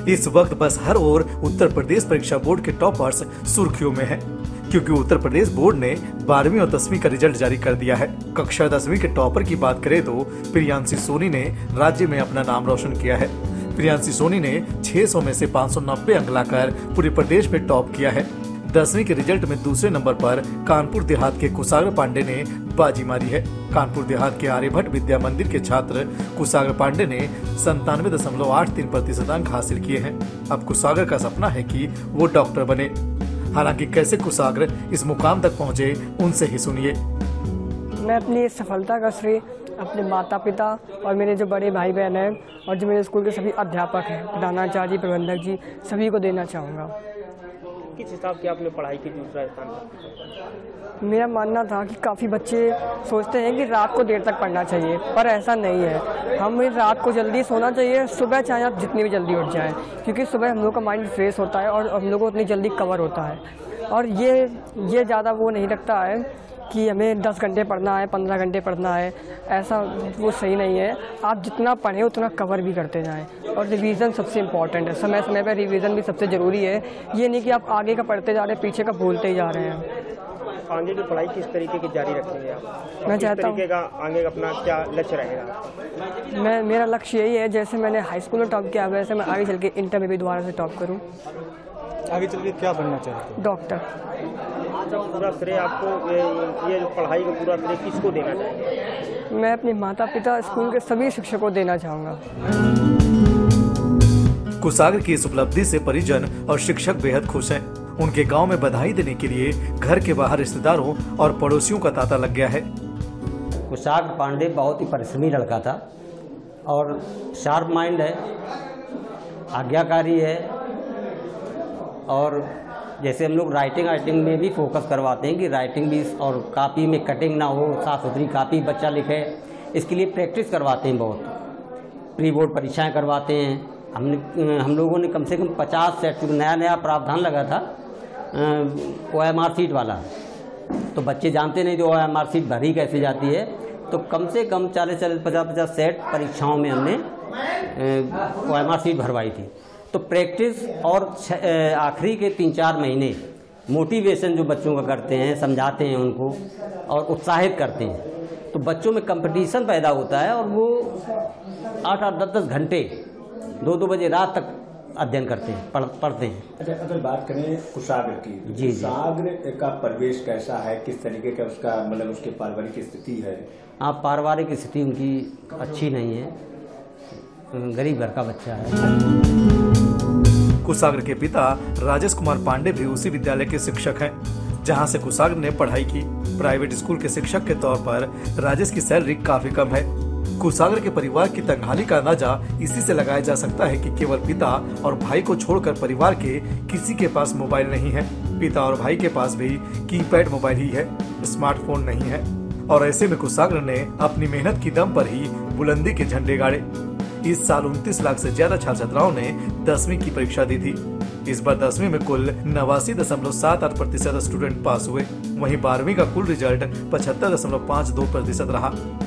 इस वक्त बस हर ओर उत्तर प्रदेश परीक्षा बोर्ड के टॉपर्स सुर्खियों में है, क्योंकि उत्तर प्रदेश बोर्ड ने 12वीं और 10वीं का रिजल्ट जारी कर दिया है। कक्षा 10वीं के टॉपर की बात करें तो प्रियांशी सोनी ने राज्य में अपना नाम रोशन किया है। प्रियांशी सोनी ने 600 में से 590 अंक लाकर पूरे प्रदेश में टॉप किया है। 10वीं के रिजल्ट में दूसरे नंबर पर कानपुर देहात के कुशाग्र पांडे ने बाजी मारी है। कानपुर देहात के आर्यभट्ट विद्या मंदिर के छात्र कुशाग्र पांडे ने 97.83% अंक हासिल किए हैं। अब कुशाग्र का सपना है कि वो डॉक्टर बने। हालांकि कैसे कुशाग्र इस मुकाम तक पहुंचे, उनसे ही सुनिए। मैं अपनी सफलता का श्रेय अपने माता पिता और मेरे जो बड़े भाई बहन हैं और जो मेरे स्कूल के सभी अध्यापक हैं, प्रधानाचार्य जी, प्रबंधक जी, सभी को देना चाहूँगा। किस हिसाब से आपने पढ़ाई की दूसरा स्थान? मेरा मानना था कि काफ़ी बच्चे सोचते हैं कि रात को देर तक पढ़ना चाहिए, पर ऐसा नहीं है। हमें रात को जल्दी सोना चाहिए, सुबह चाहे आप जितनी भी जल्दी उठ जाएं, क्योंकि सुबह हम लोग का माइंड फ्रेश होता है और हम लोग को उतनी जल्दी कवर होता है। और ये ज़्यादा वो नहीं रखता है कि हमें 10 घंटे पढ़ना है, 15 घंटे पढ़ना है, ऐसा वो सही नहीं है। आप जितना पढ़ें उतना कवर भी करते जाएं और रिवीजन सबसे इम्पॉर्टेंट है। समय समय पर रिवीजन भी सबसे ज़रूरी है। ये नहीं कि आप आगे का पढ़ते जा रहे हैं, पीछे का भूलते ही जा रहे हैं। आगे की पढ़ाई किस तरीके की जारी रखेंगे आप? मैं चाहता हूँ आगे का अपना क्या लक्ष्य रहेगा? मेरा लक्ष्य यही है, जैसे मैंने हाई स्कूल में टॉप किया वैसे मैं आगे चल के इंटर में भी दोबारा से टॉप करूँ। आगे चल के क्या बनना चाहते हैं? डॉक्टर। पूरा श्रेय आपको ये जो पढ़ाई का पूरा श्रेय किसको देना चाहिए? मैं अपने माता पिता, स्कूल के सभी शिक्षकों को देना चाहूँगा। कुशाग्र की इस उपलब्धि से परिजन और शिक्षक बेहद खुश हैं। उनके गांव में बधाई देने के लिए घर के बाहर रिश्तेदारों और पड़ोसियों का तांता लग गया है। कुशाग्र पांडे बहुत ही परिश्रमी लड़का था और शार्प माइंड है, आज्ञाकारी है। और जैसे हम लोग राइटिंग में भी फोकस करवाते हैं कि राइटिंग भी और कापी में कटिंग ना हो, साफ सुथरी कापी बच्चा लिखे, इसके लिए प्रैक्टिस करवाते हैं। बहुत प्री बोर्ड परीक्षाएं करवाते हैं। हम लोगों ने कम से कम 50 सेट, नया प्रावधान लगा था OMR सीट वाला, तो बच्चे जानते नहीं तो OMR सीट भरी कैसे जाती है, तो कम से कम 40-50 सेट परीक्षाओं में हमने OMR सीट भरवाई थी। तो प्रैक्टिस और आखिरी के 3-4 महीने मोटिवेशन जो बच्चों का करते हैं, समझाते हैं उनको और उत्साहित करते हैं, तो बच्चों में कंपटीशन पैदा होता है और वो 8-8, 10-10 घंटे 2-2 बजे रात तक अध्ययन करते हैं, पढ़ते हैं। अच्छा, अगर बात करें कुशाग्र की, जी, कुशाग्र का परिवेश कैसा है, किस तरीके का उसका मतलब उसके पारिवारिक स्थिति है? हाँ, पारिवारिक स्थिति उनकी अच्छी नहीं है, गरीब घर का बच्चा है। कुशाग्र के पिता राजेश कुमार पांडे भी उसी विद्यालय के शिक्षक हैं, जहां से कुशाग्र ने पढ़ाई की। प्राइवेट स्कूल के शिक्षक के तौर पर राजेश की सैलरी काफी कम है। कुशाग्र के परिवार की तंगहाली का अंदाजा इसी से लगाया जा सकता है कि केवल पिता और भाई को छोड़कर परिवार के किसी के पास मोबाइल नहीं है। पिता और भाई के पास भी कीपैड मोबाइल ही है, स्मार्टफोन नहीं है। और ऐसे में कुशाग्र ने अपनी मेहनत की दम पर ही बुलंदी के झंडे गाड़े। इस साल 29 लाख से ज्यादा छात्र छात्राओं ने 10वीं की परीक्षा दी थी। इस बार 10वीं में कुल 89.78% स्टूडेंट पास हुए। वहीं 12वीं का कुल रिजल्ट 75.52% रहा।